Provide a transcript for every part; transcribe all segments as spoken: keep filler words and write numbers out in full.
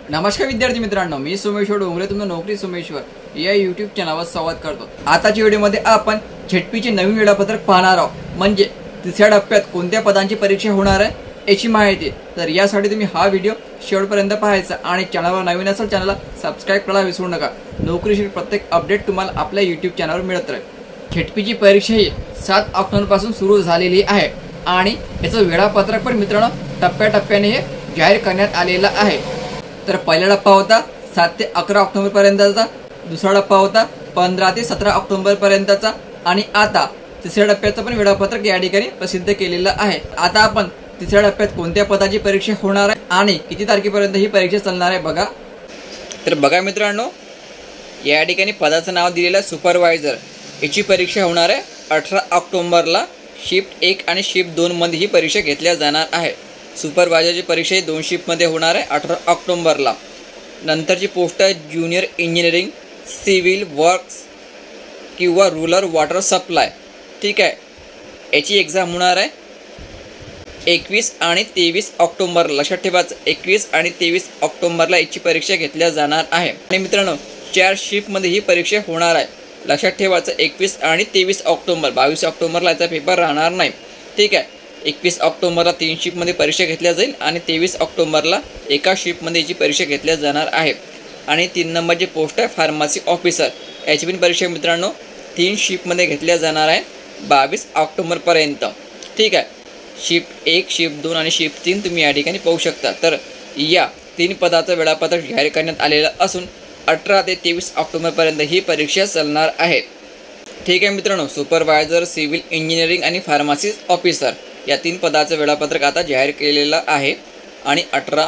नमस्कार विद्यार्थी मित्रांनो, मी सोमेश्वर डोंगरे तुमचं नोकरी सोमेश्वर या यूट्यूब चॅनलवर संवाद करतो। आताच्या व्हिडिओमध्ये आपण झेडपीचे नवीन वेळापत्रक पाहणार आहोत, म्हणजे तिसऱ्या टप्प्यात कोणत्या पदांची परीक्षा होणार आहे याची माहिती। तर यासाठी तुम्ही हा व्हिडिओ शेवटपर्यंत पाहायचा आणि चॅनलवर नवीन असाल चॅनलला सबस्क्राइब करायला विसरू नका। नोकरीशी प्रत्येक अपडेट तुम्हाला आपल्या यूट्यूब चॅनलवर मिळत राहील। झेडपीची परीक्षा ही सात ऑक्टोबर पासून सुरू झालेली आहे आणि याचं वेळापत्रक पण मित्रांनो टप्प्याटप्प्याने हे जाहीर करण्यात आलेलं आहे। तर पहिला टप्पा होता सात ते अकरा ऑक्टोबर पर्यंतचा, दुसरा टप्पा होता पंधरा ते सतरा ऑक्टोबर पर्यंतचा आणि आता तिसऱ्या टप्प्याचं पण वेळापत्रक या ठिकाणी प्रसिद्ध केलेलं आहे। आता आपण तिसऱ्या टप्प्यात कोणत्या पदाची परीक्षा होणार आहे आणि किती तारखेपर्यंत ही परीक्षा चालणार आहे बघा। तर बघा मित्रांनो, या ठिकाणी पदाचं नाव दिलेलं आहे सुपरवायझर। याची परीक्षा होणार आहे अठरा ऑक्टोबरला। शिफ्ट एक आणि शिफ्ट दोन मध्ये ही परीक्षा घेतल्या जाणार आहे। सुपरवायझरची परीक्षा ही दोन शिफ्टमध्ये होणार आहे अठरा ऑक्टोबरला। नंतरची पोस्ट आहे ज्युनियर इंजिनिअरिंग सिव्हिल वर्क्स किंवा रुरल वॉटर सप्लाय, ठीक आहे। याची एक्झाम होणार आहे एकवीस आणि तेवीस ऑक्टोबर। लक्षात ठेवायचं, एकवीस आणि तेवीस ऑक्टोबरला याची परीक्षा घेतल्या जाणार आहे आणि मित्रांनो चार शिफ्टमध्ये ही परीक्षा होणार आहे। लक्षात ठेवायचं, एकवीस आणि तेवीस ऑक्टोबर, बावीस ऑक्टोबरला याचा पेपर राहणार नाही, ठीक आहे। एकवीस ऑक्टोबरला तीन शिफ्टमध्ये परीक्षा घेतल्या जाईल आणि तेवीस ऑक्टोबरला एका शिफ्टमध्ये याची परीक्षा घेतल्या जाणार आहे। आणि तीन नंबरची पोस्ट आहे फार्मसी ऑफिसर। याची पण परीक्षा मित्रांनो तीन शिफ्टमध्ये घेतल्या जाणार आहे बावीस ऑक्टोबरपर्यंत, ठीक आहे। शिफ्ट एक, शिफ्ट दोन आणि शिफ्ट तीन तुम्ही या ठिकाणी पाहू शकता। तर या तीन पदाचं वेळापत्रक जाहीर करण्यात आलेलं असून अठरा ते तेवीस ऑक्टोबरपर्यंत ही परीक्षा चालणार आहे, ठीक आहे मित्रांनो। सुपरवायझर, सिव्हिल इंजिनिअरिंग आणि फार्मसी ऑफिसर या तीन पदाचं वेळापत्रक आता जाहीर केलेलं आहे आणि अठरा,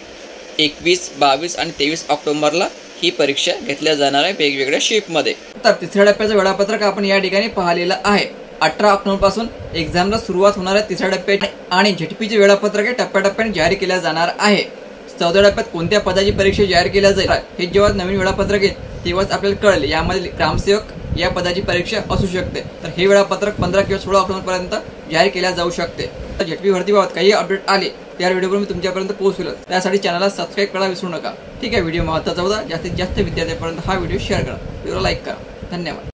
एकवीस, बावीस आणि तेवीस ऑक्टोबरला ही परीक्षा घेतल्या जाणार आहे वेगवेगळ्या शिफ्टमध्ये। तर तिसऱ्या टप्प्याचं वेळापत्रक आपण या ठिकाणी पाहिलेलं आहे। अठरा ऑक्टोबर पासून एक्झामला सुरुवात होणार आहे तिसऱ्या टप्प्यात आणि झेडपीचे वेळापत्रक हे टप्प्याटप्प्याने जाहीर केल्या जाणार आहे। चौथ्या टप्प्यात कोणत्या पदाची परीक्षा जाहीर केल्या जाईल हे जेव्हा नवीन वेळापत्रक येईल तेव्हाच आपल्याला कळेल। यामध्ये ग्रामसेवक या पदाची परीक्षा असू शकते। तर हे वेळापत्रक पंधरा किंवा सोळा ऑक्टोबर पर्यंत जाहीर केल्या जाऊ शकते। तर झेडपी भरतीबाबत काही अपडेट आले त्या व्हिडिओवर मी तुमच्यापर्यंत पोहोचवेल, त्यासाठी चॅनलला सबस्क्राइब करायला विसरू नका, ठीक आहे। व्हिडिओ महत्त्वाचा होता, जास्तीत जास्त विद्यार्थ्यांपर्यंत हा व्हिडिओ शेअर करा, व्हिडिओला लाईक करा। धन्यवाद।